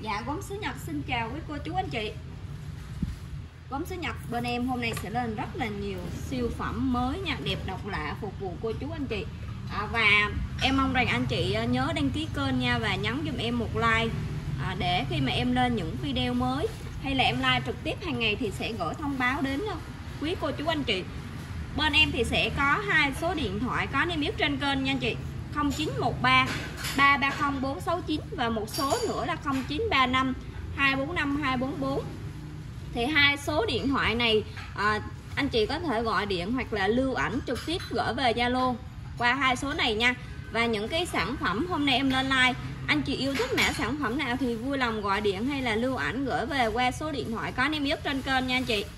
Dạ, Gốm Sứ Nhật xin chào quý cô chú anh chị. Gốm Sứ Nhật bên em hôm nay sẽ lên rất là nhiều siêu phẩm mới nha, đẹp độc lạ phục vụ cô chú anh chị. Và em mong rằng anh chị nhớ đăng ký kênh nha, và nhấn giùm em một like để khi mà em lên những video mới hay là em live trực tiếp hàng ngày thì sẽ gửi thông báo đến quý cô chú anh chị. Bên em thì sẽ có 2 số điện thoại có niêm yết trên kênh nha anh chị, 0913 330 469 và một số nữa là 0935 245 244. Thì 2 số điện thoại này anh chị có thể gọi điện hoặc là lưu ảnh trực tiếp gửi về Zalo qua 2 số này nha. Và những cái sản phẩm hôm nay em lên like, anh chị yêu thích mã sản phẩm nào thì vui lòng gọi điện hay là lưu ảnh gửi về qua số điện thoại có niêm yết trên kênh nha anh chị.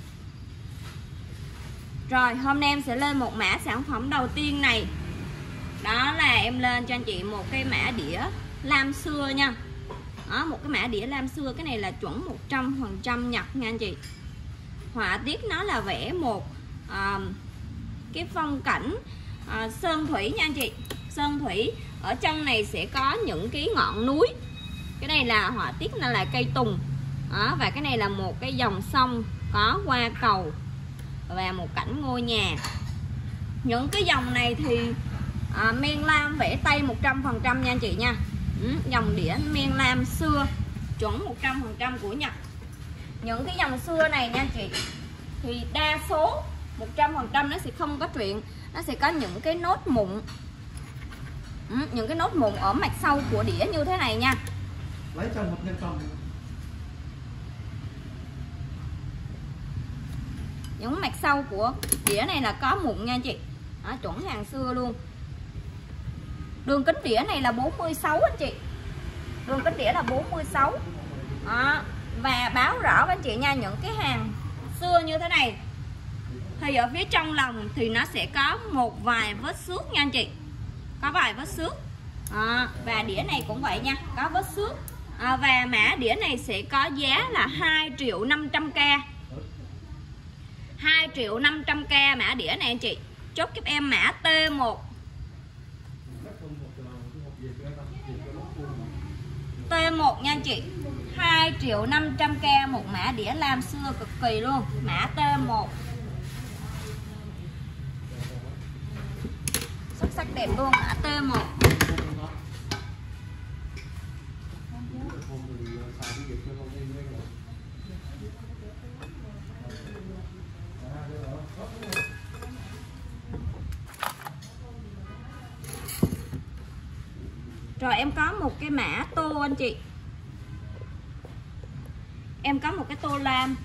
Rồi hôm nay em sẽ lên một mã sản phẩm đầu tiên này. Đó là em lên cho anh chị một cái mã đĩa lam xưa nha. Đó, một cái mã đĩa lam xưa, cái này là chuẩn 100% Nhật nha anh chị. Họa tiết nó là vẽ một cái phong cảnh sơn thủy nha anh chị. Sơn thủy, ở chân này sẽ có những cái ngọn núi. Cái này là họa tiết là cây tùng. Đó, và cái này là một cái dòng sông có hoa cầu và một cảnh ngôi nhà. Những cái dòng này thì men lam vẽ tay 100% nha anh chị nha. Dòng đĩa men lam xưa chuẩn 100% của Nhật. Những cái dòng xưa này nha anh chị thì đa số 100% nó sẽ không có chuyện, nó sẽ có những cái nốt mụn. Những cái nốt mụn ở mặt sau của đĩa như thế này nha. Lấy cho một nhân công. Những mặt sau của đĩa này là có mụn nha anh chị. Đó, chuẩn hàng xưa luôn. Đường kính đĩa này là 46 anh chị. Đường kính đĩa là 46. Đó, và báo rõ với anh chị nha, những cái hàng xưa như thế này thì ở phía trong lòng thì nó sẽ có một vài vết xước nha anh chị. Có vài vết xước. Và đĩa này cũng vậy nha, có vết xước. Và mã đĩa này sẽ có giá là 2.500.000. 2.500.000 mã đĩa này anh chị. Chốt giúp em mã T1. T1 nha anh chị. 2.500.000 một mã đĩa lam xưa cực kỳ luôn, mã T1. Xuất sắc đẹp luôn, mã T1. Rồi em có một cái mã tô anh chị. Em có một cái tô lam.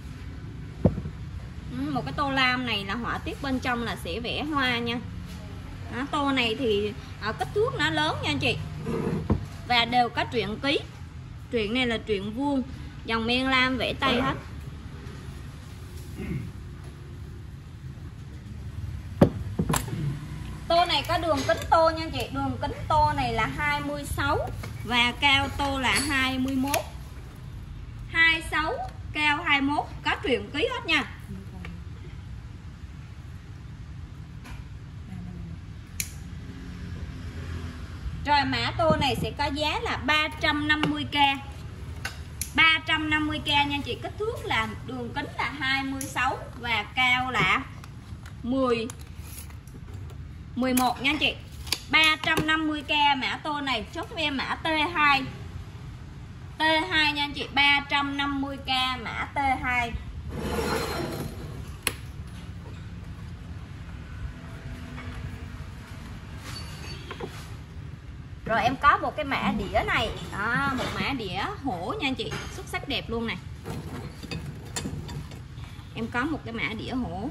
Một cái tô lam này là họa tiết bên trong là sẽ vẽ hoa nha. Đó, tô này thì kích thước nó lớn nha anh chị. Và đều có truyện ký. Truyện này là truyện vuông, dòng men lam vẽ tay hết. Tô này có đường kính tô nha anh chị. Đường kính tô này là 26 và cao tô là 21. 26 cao 21, có truyện ký hết nha. Rồi mã tô này sẽ có giá là 350.000. 350.000 nha anh chị. Kích thước là đường kính là 26 và cao là 11 nha anh chị. 350.000 mã tô này. Chốt với em mã T2. T2 nha anh chị. 350.000 mã T2. Rồi em có một cái mã đĩa này. Đó, một mã đĩa hổ nha anh chị. Xuất sắc đẹp luôn nè. Em có một cái mã đĩa hổ.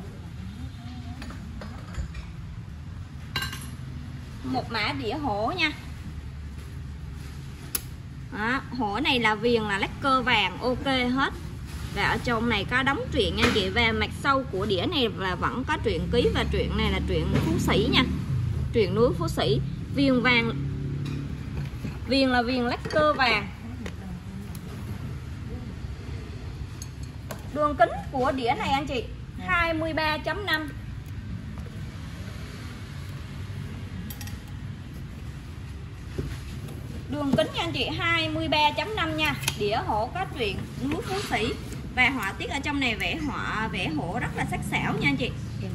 Một mã đĩa hổ nha. Đó, hổ này là viền là lacquer vàng ok hết. Và ở trong này có đóng truyện nha anh chị. Và mặt sau của đĩa này là vẫn có truyện ký. Và truyện này là truyện Phú Sĩ nha. Truyện núi Phú Sĩ. Viền vàng. Viền là viền lacquer vàng. Đường kính của đĩa này anh chị 23.5. Đường kính nha anh chị 23.5 nha. Đĩa hổ có truyện núi Phú Sĩ. Và họa tiết ở trong này vẽ hổ rất là sắc sảo nha anh chị.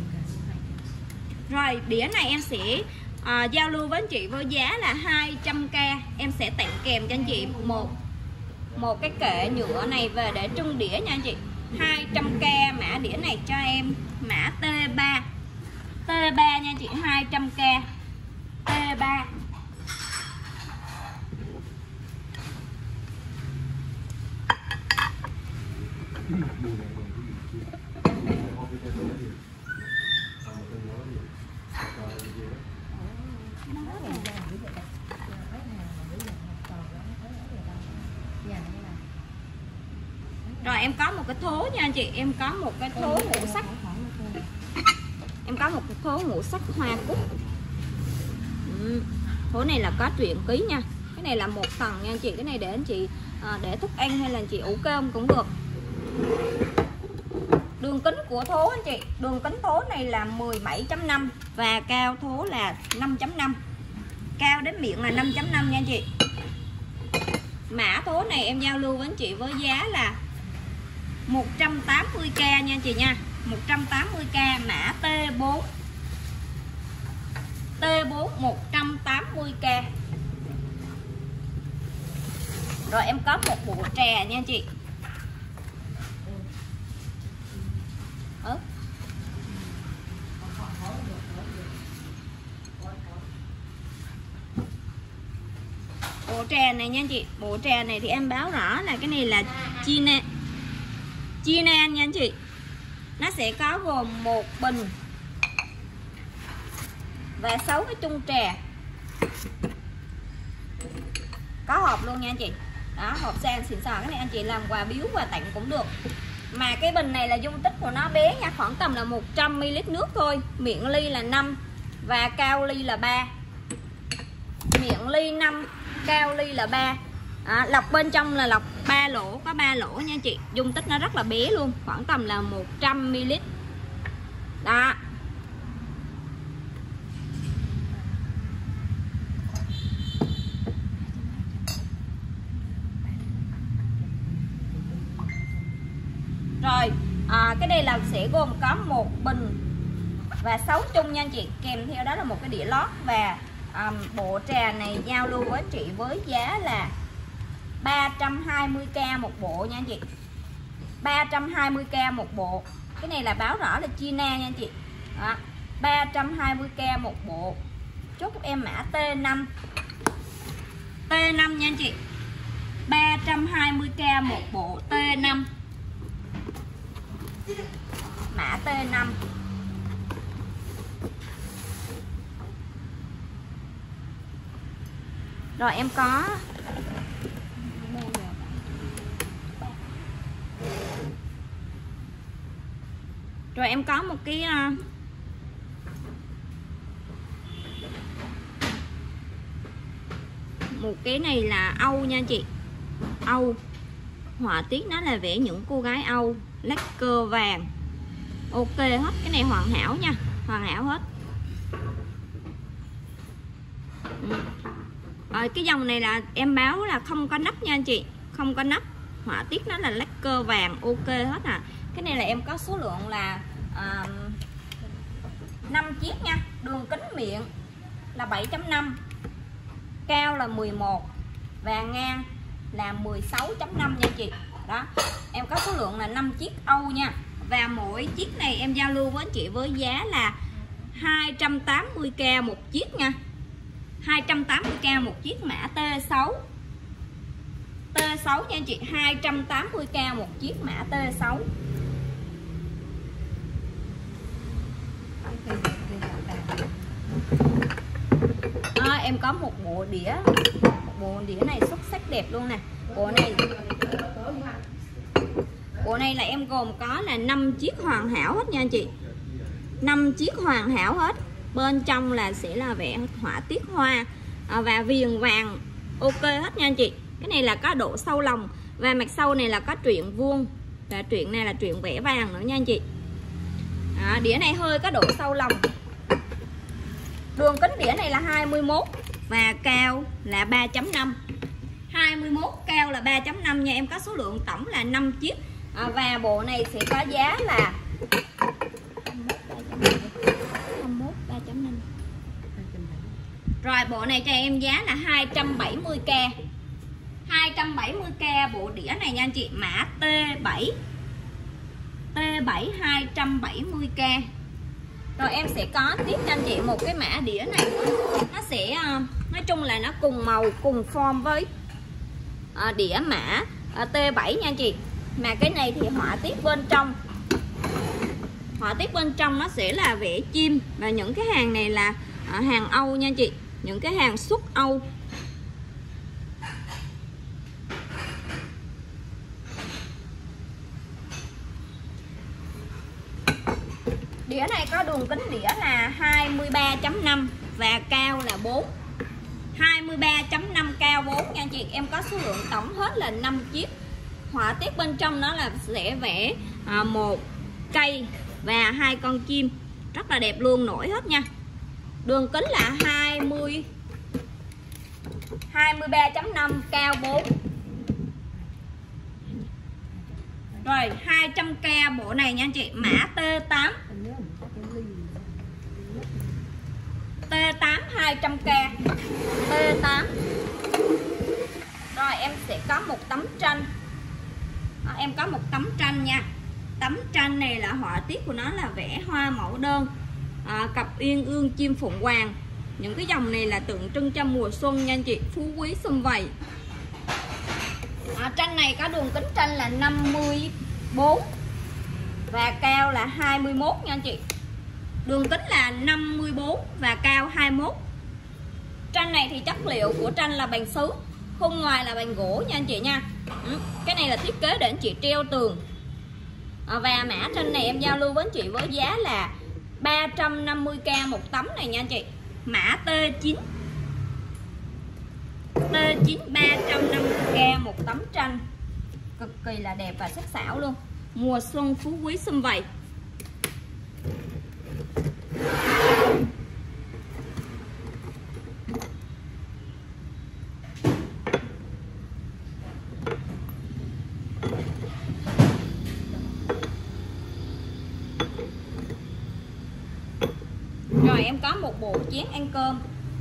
Rồi đĩa này em sẽ giao lưu với anh chị với giá là 200k. Em sẽ tặng kèm cho anh chị một cái kệ nhựa này về để trưng đĩa nha anh chị. 200k mã đĩa này cho em mã T3. T3 nha anh chị, 200k. T3. Rồi em có một cái thố nha anh chị, em có một cái thố ngũ sắc. Em có một cái thố ngũ sắc hoa cúc. Thố này là có truyện ký nha. Cái này là một tầng nha anh chị, cái này để anh chị để thức ăn hay là anh chị ủ cơm cũng được. Đường kính của thố anh chị, đường kính thố này là 17.5 và cao thố là 5.5. Cao đến miệng là 5.5 nha anh chị. Mã thố này em giao lưu với anh chị với giá là 180k nha anh chị nha. 180k mã T4. T4 180k. Rồi em có một bộ trà nha anh chị. Bộ trà này nha anh chị. Bộ trà này thì em báo rõ là cái này là Chinan nha anh chị. Nó sẽ có gồm một bình và 6 cái chung trà. Có hộp luôn nha anh chị. Đó, hộp sang xịn sò. Cái này anh chị làm quà biếu quà tặng cũng được. Mà cái bình này là dung tích của nó bé nha, khoảng tầm là 100ml nước thôi. Miệng ly là 5 và cao ly là 3. Miệng ly 5, cao ly là 3. Lọc bên trong là lọc 3 lỗ, có 3 lỗ nha anh chị. Dung tích nó rất là bé luôn, khoảng tầm là 100ml. Đó. Rồi, cái đây là sẽ gồm có một bình và 6 chung nha anh chị. Kèm theo đó là một cái đĩa lót. Và bộ trà này giao lưu với chị với giá là 320k một bộ nha anh chị. 320k một bộ. Cái này là báo rõ là China nha anh chị. Đó, 320k một bộ. Chốt giúp em mã T5. T5 nha anh chị. 320k một bộ T5. Mã T5. Rồi em có một cái này là Âu nha anh chị. Âu. Họa tiết nó là vẽ những cô gái Âu, lacquer vàng. Ok hết, cái này hoàn hảo nha, hoàn hảo hết. Rồi cái dòng này là em báo là không có nắp nha anh chị, không có nắp. Họa tiết nó là lacquer vàng, ok hết à. Cái này là em có số lượng là 5 chiếc nha. Đường kính miệng là 7.5, cao là 11 và ngang là 16.5 nha anh chị. Đó, em có số lượng là 5 chiếc Âu nha. Và mỗi chiếc này em giao lưu với anh chị với giá là 280k một chiếc nha. 280k một chiếc mã T6. T6 nha anh chị, 280k một chiếc mã T6. Em có một bộ đĩa. Bộ đĩa này xuất sắc đẹp luôn nè. Bộ này là em gồm có là 5 chiếc hoàn hảo hết nha anh chị. 5 chiếc hoàn hảo hết. Bên trong là sẽ là vẽ họa tiết hoa và viền vàng, ok hết nha anh chị. Cái này là có độ sâu lòng và mặt sau này là có truyện vuông và truyện này là truyện vẽ vàng nữa nha anh chị. Đĩa này hơi có độ sâu lòng. Đường kính đĩa này là 21 và cao là 3.5. 21, cao là 3.5 nha. Em có số lượng tổng là 5 chiếc. Và bộ này sẽ có giá là 21 3.5. Rồi bộ này cho em giá là 270k. 270k bộ đĩa này nha anh chị, mã T7. T7 270k. Rồi em sẽ có tiếp cho anh chị một cái mã đĩa này. Nó sẽ nói chung là nó cùng màu cùng form với đĩa mã T7 nha anh chị. Mà cái này thì họa tiết bên trong, nó sẽ là vẽ chim. Và những cái hàng này là hàng Âu nha anh chị, những cái hàng xuất Âu. Đĩa này có đường kính đĩa là 23.5 và cao là 4. 23.5 cao 4 nha anh chị. Em có số lượng tổng hết là 5 chiếc. Họa tiết bên trong nó là sẽ vẽ một cây và 2 con chim, rất là đẹp luôn, nổi hết nha. Đường kính là 23.5 cao 4. Rồi 200k bộ này nha anh chị, mã T8. T8 200k. T8. Rồi em sẽ có một tấm tranh. Em có một tấm tranh nha. Tấm tranh này là họa tiết của nó là vẽ hoa mẫu đơn, cặp uyên ương chim phụng hoàng. Những cái dòng này là tượng trưng cho mùa xuân nha anh chị, phú quý sum vầy. Tranh này có đường kính tranh là 54 và cao là 21 nha anh chị. Đường kính là 54 và cao 21. Tranh này thì chất liệu của tranh là bằng sứ, khung ngoài là bằng gỗ nha anh chị nha. Cái này là thiết kế để anh chị treo tường. Và mã tranh này em giao lưu với anh chị với giá là 350k một tấm này nha anh chị. Mã T9. T9 350k một tấm tranh, cực kỳ là đẹp và sắc sảo luôn. Mùa xuân phú quý sum vầy. Rồi em có một bộ chén ăn cơm.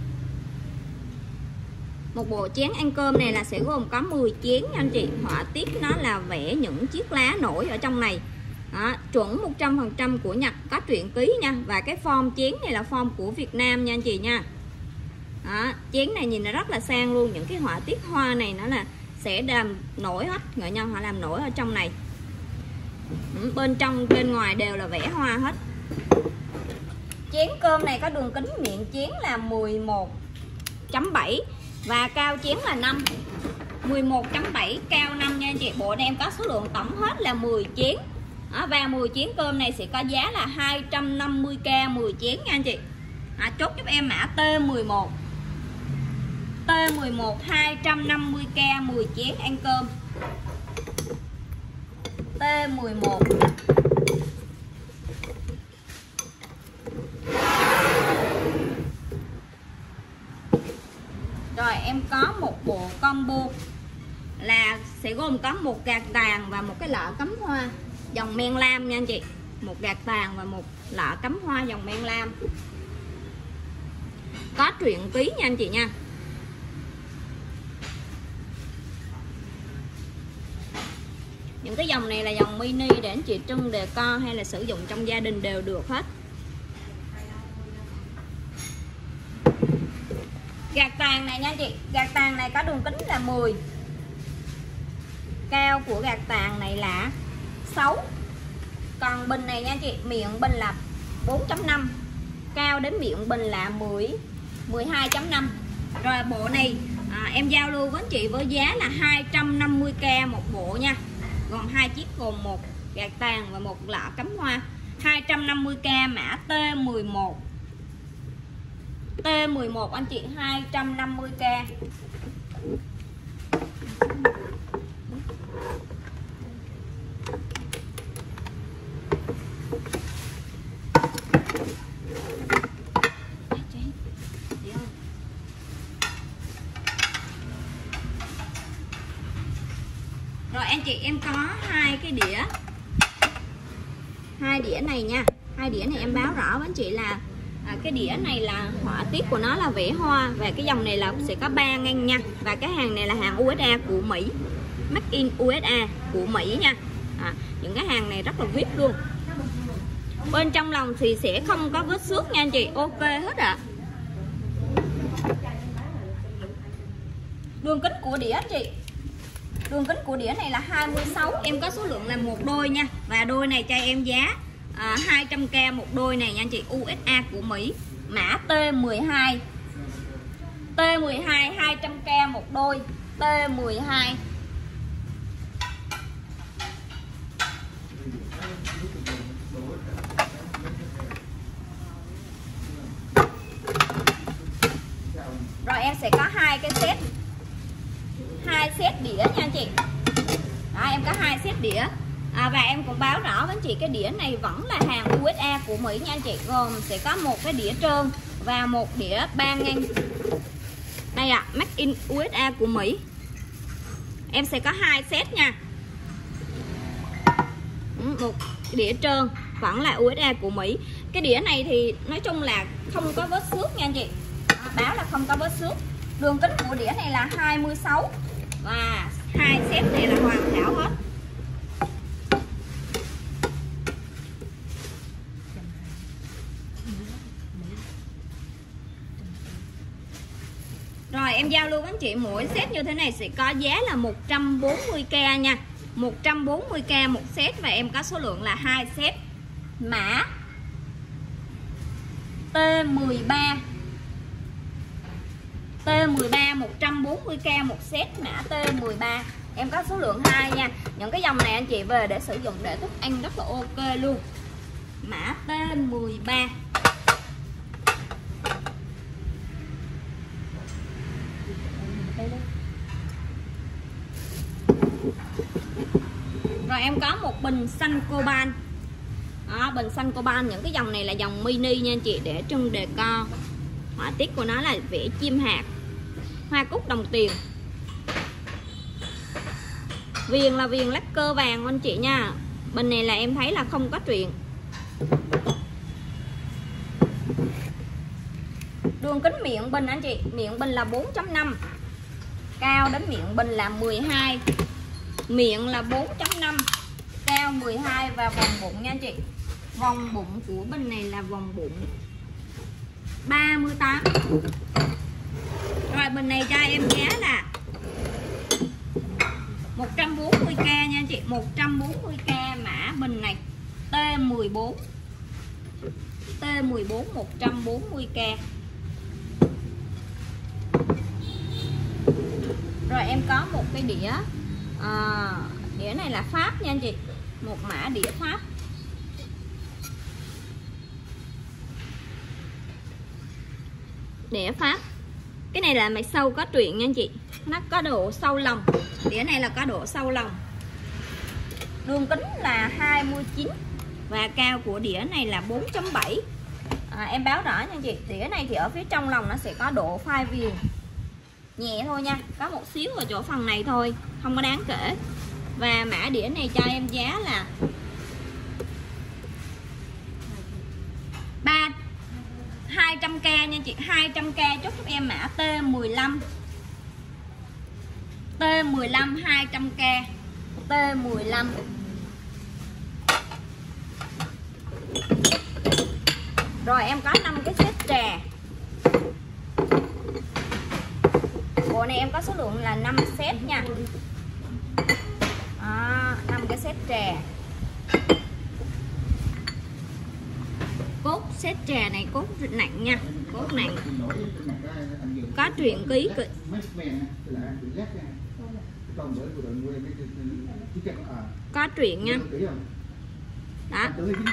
Một bộ chén ăn cơm này là sẽ gồm có 10 chén nha anh chị. Họa tiết nó là vẽ những chiếc lá nổi ở trong này. Chuẩn 100% của Nhật, có truyện ký nha. Và cái form chén này là form của Việt Nam nha anh chị nha. Chén này nhìn nó rất là sang luôn. Những cái họa tiết hoa này nó là sẽ làm nổi hết, nghệ nhân họ làm nổi ở trong này. Bên trong bên ngoài đều là vẽ hoa hết. Chén cơm này có đường kính miệng chén là 11.7 và cao chén là 5. 11.7 cao 5 nha anh chị. Bộ này em có số lượng tổng hết là 10 chén. Và 10 chén cơm này sẽ có giá là 250k 10 chén nha anh chị. Chốt giúp em mã T11. T11 250k 10 chén ăn cơm. T11. Rồi em có một bộ combo là sẽ gồm có một gạt tàn và một cái lọ cắm hoa dòng men lam nha anh chị. Một gạt tàn và một lọ cắm hoa dòng men lam, có truyện ký nha anh chị nha. Những cái dòng này là dòng mini để anh chị trưng decor hay là sử dụng trong gia đình đều được hết. Gạt tàn này nha anh chị. Gạt tàn này có đường kính là 10. Cao của gạt tàn này là 6. Còn bình này nha anh chị, miệng bình là 4.5, cao đến miệng bình là 12.5. Rồi bộ này em giao lưu với anh chị với giá là 250k một bộ nha. Gồm 2 chiếc, gồm một gạt tàn và một lọ cắm hoa. 250k mã T11. T11 anh chị, 250k. Rồi anh chị em có hai cái đĩa, hai đĩa này nha. Hai đĩa này em báo rõ với anh chị là cái đĩa này là họa tiết của nó là vẽ hoa, và cái dòng này là sẽ có 3 ngăn nha. Và cái hàng này là hàng USA của Mỹ, Made in USA của Mỹ nha. Những cái hàng này rất là VIP luôn. Bên trong lòng thì sẽ không có vết xước nha anh chị, ok hết ạ. Đường kính của đĩa anh chị, đường kính của đĩa này là 26, em có số lượng là một đôi nha. Và đôi này cho em giá 200k một đôi này nha anh chị, USA của Mỹ, mã T12. T12 200k một đôi, T12. Rồi em sẽ có hai cái set, hai set đĩa nha anh chị. Đó, em có hai set đĩa. Và em cũng báo rõ với anh chị cái đĩa này vẫn là hàng USA của Mỹ nha anh chị, gồm sẽ có một cái đĩa trơn và một đĩa 3 ngăn. Đây ạ, Made in USA của Mỹ. Em sẽ có hai set nha. Một đĩa trơn vẫn là USA của Mỹ. Cái đĩa này thì nói chung là không có vết xước nha anh chị. Báo là không có vết xước. Đường kính của đĩa này là 26 và hai set này là hoàn hảo hết. Rồi em giao lưu với anh chị, mỗi set như thế này sẽ có giá là 140k nha. 140k một set, và em có số lượng là 2 set. Mã T13. T13 140k một set, mã T13. Em có số lượng 2 nha. Những cái dòng này anh chị về để sử dụng để thức ăn rất là ok luôn. Mã T13. Rồi em có một bình xanh coban. Bình xanh coban, những cái dòng này là dòng mini nha anh chị, để trưng decor. Họa tiết của nó là vẽ chim hạt, hoa cúc đồng tiền. Viền là viền lắc cơ vàng anh chị nha. Bình này là em thấy là không có chuyện. Đường kính miệng bình anh chị, miệng bình là 4.5, cao đến miệng bình là 12, miệng là 4.5, cao 12, và vòng bụng nha anh chị. Vòng bụng của bình này là vòng bụng 38. Rồi bình này cho em giá là 140k nha anh chị, 140k mã bình này T14. T14 140k. Rồi em có một cái đĩa, đĩa này là Pháp nha anh chị, một mã đĩa Pháp. Đĩa Pháp. Cái này là mạch sâu có truyện nha anh chị, nó có độ sâu lòng. Đĩa này là có độ sâu lòng. Đường kính là 29 và cao của đĩa này là 4.7. Em báo rõ nha anh chị, đĩa này thì ở phía trong lòng nó sẽ có độ phai viền nhẹ thôi nha, có một xíu ở chỗ phần này thôi, không có đáng kể. Và mã đĩa này cho em giá là 200k nha chị, 200k chốt giúp em mã T15. T15 200k, T15. Rồi em có 5 cái set trà. Bộ này em có số lượng là 5 set nha. 5 cái set trà. Cốt set trà này cốt nặng nha, cốt nặng. Có truyện ký cực. Có truyện nha. Đó.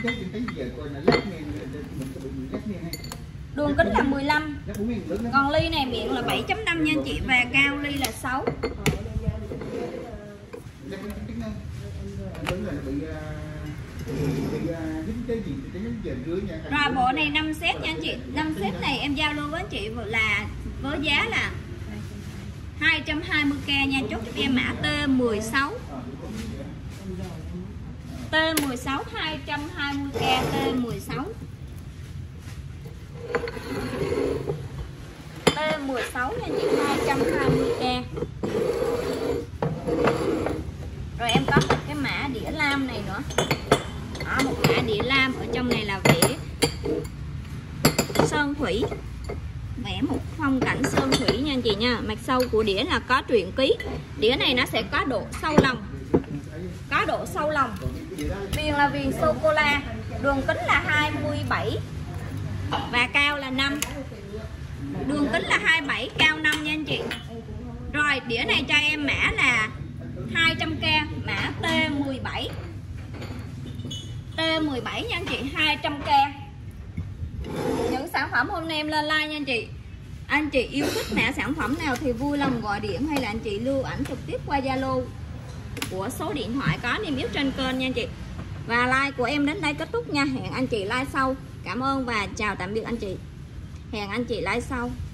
Đường kính là 15. Còn ly này miệng là 7.5 nha anh chị, và cao ly là 6. Rồi bộ này 5 set nha anh chị. 5 set này em giao lưu với anh chị là với giá là 220k nha. Chốt cho em mã T16. T16 220k T16. T16 nha chị, 220k. Rồi em có một cái mã đĩa lam này nữa. Đó, một mã đĩa lam ở trong này là vẽ sơn thủy, vẽ một phong cảnh sơn thủy nha anh chị nha. Mặt sau của đĩa là có truyện ký. Đĩa này nó sẽ có độ sâu lòng, có độ sâu lòng. Viền là viền sô cô la, đường kính là 27 và cao là 5. Đường kính là 27, cao 5 nha anh chị. Rồi đĩa này cho em mã là 200k, mã T17. T17 nha anh chị, 200k. Những sản phẩm hôm nay em lên like nha anh chị. Anh chị yêu thích mã sản phẩm nào thì vui lòng gọi điện hay là anh chị lưu ảnh trực tiếp qua Zalo của số điện thoại có niêm yết trên kênh nha anh chị. Và like của em đến đây kết thúc nha. Hẹn anh chị like sau. Cảm ơn và chào tạm biệt anh chị. Hẹn anh chị like sau.